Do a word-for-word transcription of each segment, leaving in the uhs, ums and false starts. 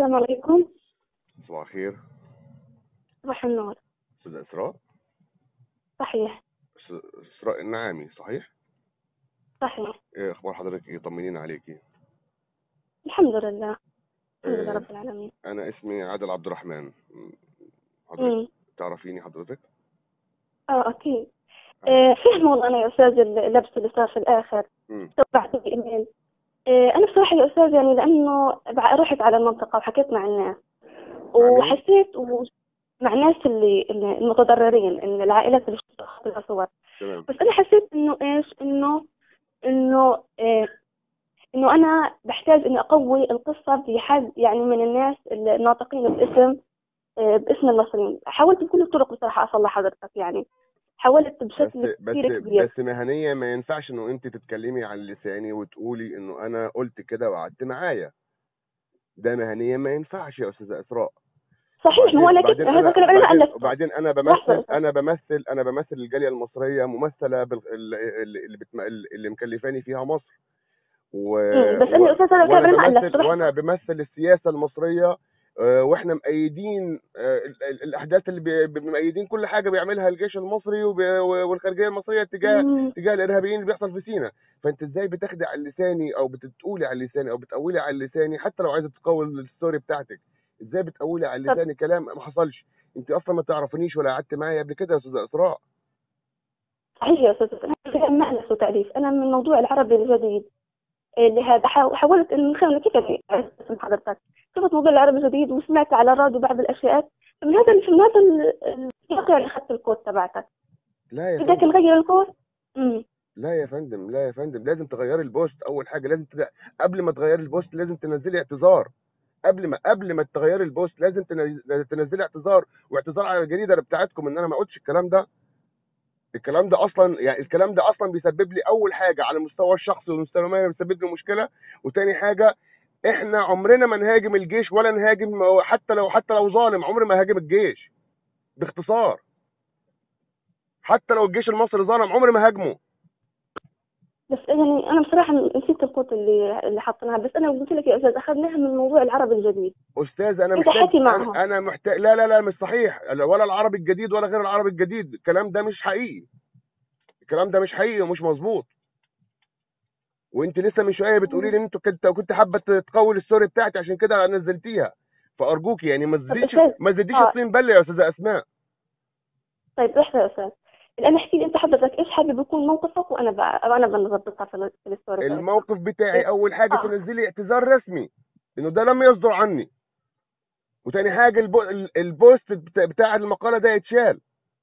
السلام عليكم. صباح الخير. صباح النور. استاذ اسراء. صحيح. أستاذ اسراء النعامي، صحيح؟ صحيح. ايه اخبار حضرتك؟ ايه، طمنين عليكي. الحمد لله. الحمد لله إيه، رب العالمين. انا اسمي عادل عبد الرحمن. حضرتك امم تعرفيني حضرتك؟ اه اكيد. ايوه. آه فهم انا يا استاذ اللبس اللي صار في الاخر. امم بعت لي ايميل. آه انا بصراحه يا استاذ يعني لانه بع- رحت على المنطقه وحكيت مع الناس مع مين؟ وحسيت و... مع الناس اللي اللي- المتضررين، ان العائلات اللي شفت لها صور. تمام. بس انا حسيت انه ايش انه انه آه انه انا بحتاج اني اقوي القصه في حد يعني من الناس الناطقين باسم آه، باسم المصريين. حاولت بكل الطرق بصراحه اصلح حضرتك، يعني حاولت بس بشكل بس كثير كبير. بس مهنيا ما ينفعش انه انت تتكلمي عن لساني وتقولي انه انا قلت كده وقعدت معايا. ده مهنيا ما ينفعش يا استاذه اسراء. صحيح، ما هو وبعدين انا وبعدين كده هذا انا كلام انا ما وبعدين الفته. وبعدين انا لحظه يا بمثل استاذ. انا بمثل انا بمثل الجاليه المصريه، ممثله بال... اللي اللي, بتم... اللي مكلفاني فيها مصر. و... أمم، بس انا و... يا استاذ هذا وانا كلام انا ما بمثل الفته. وانا لحظه. بمثل السياسه المصريه. آه، واحنا مؤيدين آه، ال- ال- الاحداث اللي بي- بي- مؤيدين كل حاجه بيعملها الجيش المصري وب- والخارجيه المصريه تجاه أمم، تجاه الارهابيين اللي بيحصل في سيناء. فانت ازاي بتاخدي على لساني او بتقولي على لساني او بتقولي على لساني حتى لو عايزه تقوي الستوري بتاعتك؟ ازاي بتقولي على طب لساني كلام ما حصلش؟ انت اصلا ما تعرفنيش ولا قعدت معايا قبل كده يا استاذه اسراء. صحيح يا استاذ، انا كلام ما له تاليف. انا من موضوع العربي الجديد اللي هذا حاو- حاولت ان خلينا كيف يعني اسم حضرتك. شفت موضوع العربي الجديد وسمعت على الراديو بعض الاشياء. من هذا من هذا ال- السياق يعني اخذت الكود تبعتك. لا يا بدك فندم. نغير الكود. امم لا يا فندم لا يا فندم لازم تغيري البوست. اول حاجه لازم تد... قبل ما تغيري البوست لازم تنزلي اعتذار. قبل ما قبل ما تغيري البوست لازم تنز- تنزلي اعتذار، واعتذار على الجريده بتاعتكم ان انا ما قلتش الكلام ده. الكلام ده اصلا يعني الكلام ده اصلا بيسبب لي اول حاجه على المستوى الشخصي والمستوى المالي بيسبب لي مشكله. وتاني حاجه، احنا عمرنا ما نهاجم الجيش ولا نهاجم حتى لو حتى لو ظالم. عمري ما هاجم الجيش باختصار. حتى لو الجيش المصري ظالم عمري ما هاجمه. بس يعني انا بصراحه نسيت الكود اللي اللي حطيناها. بس انا قلت لك يا استاذ اخذناها من موضوع العربي الجديد. استاذ انا انت محتاج حكي انا معهم. انا محتاج لا لا لا مش صحيح. ولا العربي الجديد ولا غير العربي الجديد. الكلام ده مش حقيقي. الكلام ده مش حقيقي ومش مظبوط. وانت لسه من شويه بتقولي لي ان انت كنت كنت حابه تقوي الستوري بتاعتي عشان كده نزلتيها. فارجوكي يعني ما طب تزيدش استاذ. ما تزيديش اه الطين بله يا استاذه اسماء. طيب لحظه يا استاذ. الان احكي لي انت حضرتك ايش حابب يكون موقفك، وانا ب... وانا بنظبطها في ال- في الستوري تاعتنا. الموقف بتاعي إيه؟ اول حاجه اه تنزلي اعتذار رسمي انه ده لم يصدر عني. وتاني حاجه البو... البوست بتاع بتاع المقاله ده يتشال.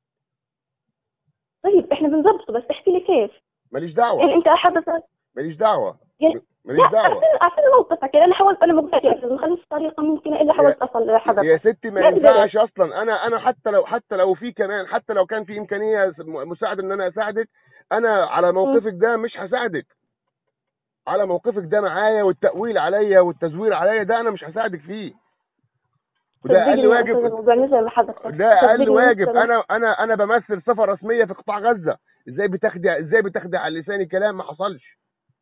طيب احنا بنظبطه، بس احكي لي كيف. ماليش دعوه. يعني انت حضرتك ماليش دعوه. يعني لا ماليش دعوه. اعطيني اعطيني موقفك. يعني انا حاولت، انا بقول لك يا استاذ ما خليش طريقه ممكنه الا يا حاولت اصل يا لحضرتك. ستي ما ما قدرت. ينفعش اصلا. انا انا حتى لو حتى لو في كمان حتى لو كان في امكانيه مساعده ان انا اساعدك، انا على مم. موقفك ده مش هساعدك. على موقفك ده معايا والتأويل عليا والتزوير عليا ده انا مش هساعدك فيه. وده اقل صدقني يا استاذ واجب. الموضوع نزل لحضرتك. ده اقل صدقني واجب. لسه ما. انا انا انا بمثل صفه رسميه في قطاع غزه. ازاي بتاخدي ازاي بتاخدي على لساني كلام ما حصلش؟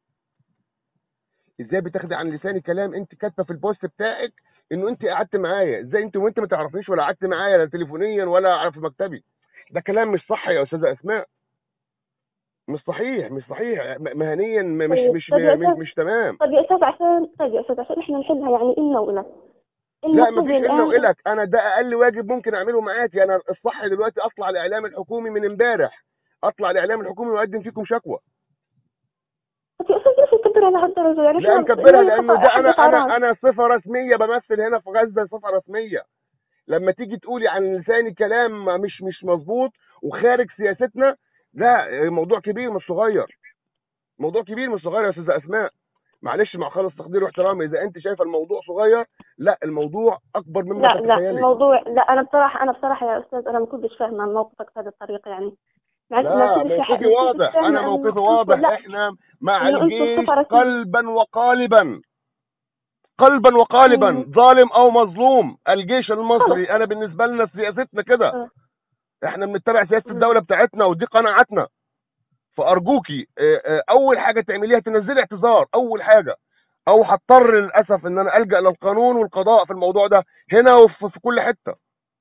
ازاي بتاخدي عن لساني كلام انت كاتبه في البوست بتاعك انه انت قعدت معايا؟ ازاي انت وانت ما تعرفنيش ولا قعدت معايا لا تليفونيا ولا في مكتبي؟ ده كلام مش صح يا استاذه اسماء. مش صحيح مش صحيح م- مهنيا م- مش طيب مش طيب يا مش, استاذ. مش تمام. طيب يا استاذ عشان طيب يا استاذ عشان احنا نحلها يعني إلنا وإلك. لا المفروض مفيش الا الان. وإلك. انا ده اقل واجب ممكن اعمله معاكي. انا الصح دلوقتي اطلع الاعلام الحكومي من امبارح. اطلع الاعلام الحكومي واقدم فيكم شكوى. طيب يا استاذ ليش تكبر على هالدرجه؟ يعني لا شو مكبرها يعني لانه خطا ده انا حدث انا عران. انا صفه رسميه بمثل هنا في غزه. صفه رسميه. لما تيجي تقولي عن لساني كلام مش مش مظبوط وخارج سياستنا، ده موضوع كبير مش صغير. موضوع كبير مش صغير يا استاذه اسماء. معلش مع خالص تقدير واحترامي، اذا انت شايفه الموضوع صغير، لا الموضوع اكبر مما لا لا تتخيلي. الموضوع لا. انا بصراحه انا بصراحه يا استاذ انا ما كنتش فاهمه موقفك بهذه الطريقه. يعني ما ما لا كنتش موقفي ما كنتش واضح. انا فاهمه انه موقفي انتوا واضح. لا احنا مع انه انتوا الجيش صفه رسميه. قلبا وقالبا. قلبا وقالبا، امم ظالم او مظلوم. الجيش خلص. المصري انا بالنسبه لنا سياستنا كده. آه. احنا بنتبع سياسه مم. الدوله بتاعتنا ودي قناعاتنا. فارجوكي آه، آه، اول حاجه تعمليها تنزلي اعتذار. اول حاجه او هضطر للاسف ان انا الجا للقانون والقضاء في الموضوع ده هنا وفي في كل حته.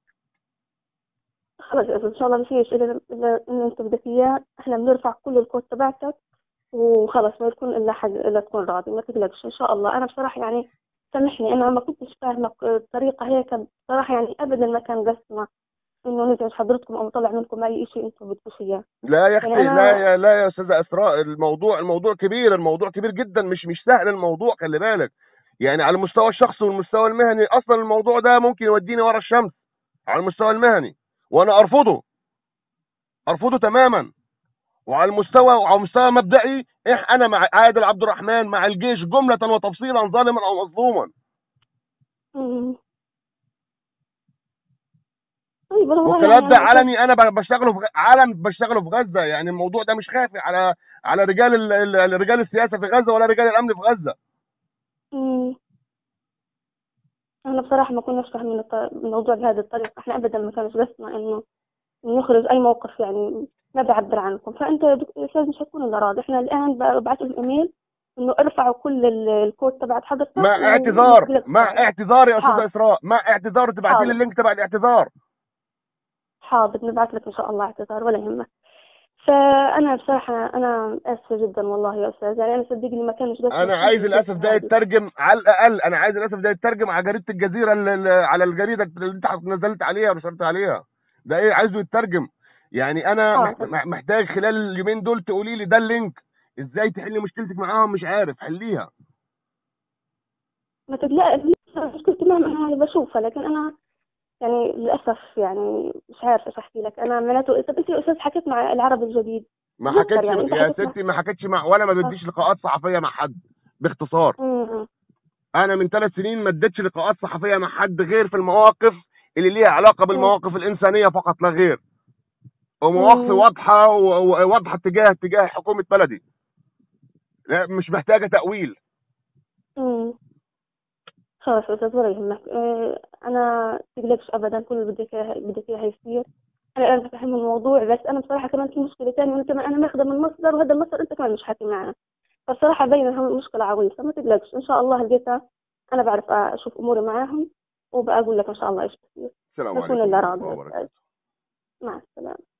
خلاص يا أستاذ، إن شاء الله مفيش إلا إلا إن أنت بدك إياه، إحنا بنرفع كل الكود تبعتك وخلاص، ما يكون إلا حاجة إلا تكون راضي، ما تقلقش إن شاء الله. أنا بصراحة يعني سامحني، أنا ما كنتش فاهمة الطريقة هيك بصراحة، يعني أبدا ما كان قصدنا إنه نزعج حضرتكم أو نطلع منكم أي شيء أنتم بدكوش إياه. لا يا يعني اختي، لا أنا يا لا يا استاذه اسراء، الموضوع الموضوع كبير، الموضوع كبير جدا، مش مش سهل الموضوع، خلي بالك. يعني على المستوى الشخصي والمستوى المهني اصلا الموضوع ده ممكن يوديني ورا الشمس على المستوى المهني، وانا ارفضه، ارفضه تماما. وعلى المستوى وعلى المستوى مبدئي، إح انا مع عادل عبد الرحمن، مع الجيش جمله وتفصيلا، ظالما او مظلوما. مم. طيب والله والكلام ده يعني بس. علني، انا ب- بشتغله في غ- علن بشتغله في غزه. يعني الموضوع ده مش خافي على على رجال ال- ال- رجال السياسه في غزه ولا رجال الامن في غزه. مم. أنا بصراحة ما كناش فاهمين الط- الموضوع بهذه الطريقة، إحنا أبدا ما كانش قصدنا إنه نخرج أي موقف يعني ما بيعبر عنكم. فأنت يا دك- يا أستاذ مش هتكون إلا راضي، إحنا الآن ببعث لهم إيميل إنه ارفعوا كل ال- الكود تبعت حضرتك مع وما اعتذار، تقلقش مع أبدا. اعتذار يا استاذ حاضر اسراء، مع اعتذار، تبعتي لي حاضر اللينك تبع الاعتذار. حاضر نبعث لك إن شاء الله اعتذار ولا يهمك. فأنا بصراحة أنا آسفة جدا والله يا أستاذ، يعني أنا صدقني ما كانش قصدي انا عايز أي شيء الاسف في ده هذه. يترجم على الاقل، انا عايز الاسف ده يترجم على جريده الجزيره، اللي اللي- على الجريده اللي انت نزلت عليها ونشرت عليها. ده ايه عايزه يترجم؟ يعني انا محت- حاضر محتاج خلال اليومين دول تقولي لي ده اللينك، ازاي تحلي مشكلتك معاهم، مش عارف حليها. ما تقلقش، مشكلتي معهم أنا بشوفها، لكن أنا يعني للأسف يعني مش عارفة إيش أحكي لك. أنا معناته طب أنت يا أستاذ حكيت مع العربي الجديد ما بلوكر، حكيتش يعني أنت يا حكيت مع ستي، ما حكيتش مع، ولا ما آه. بديش لقاءات صحفيه مع حد. باختصار، أمم. انا من ثلاث سنين ما اديتش لقاءات صحفيه مع حد غير في المواقف اللي ليها علاقه أمم. بالمواقف الانسانيه فقط لا غير، ومواقفي أمم. واضحه وواضحه تجاه تجاه حكومه بلدي، لا، مش محتاجه تاويل. أمم. خلاص يا أستاذ ولا يهمك. آه، أنا تقلقش أبدا، كل اللي بدك إياه بدك إياه هيصير. أنا الآن بفهم الموضوع، بس أنا بصراحة كمان في مشكلة ثانية، وأنت كمان أنا ماخذة من مصدر، وهذا المصدر أنت كمان مش حاكي معه، فالصراحة باينة مشكلة عويصة. ما تقلقش إن شاء الله لقيتها، أنا بعرف أشوف أموري معاهم وبقول لك إن شاء الله إيش بصير. السلام بكون عليكم إلا ورحمه راضي الله يا أستاذ. وبركاته. مع السلامة.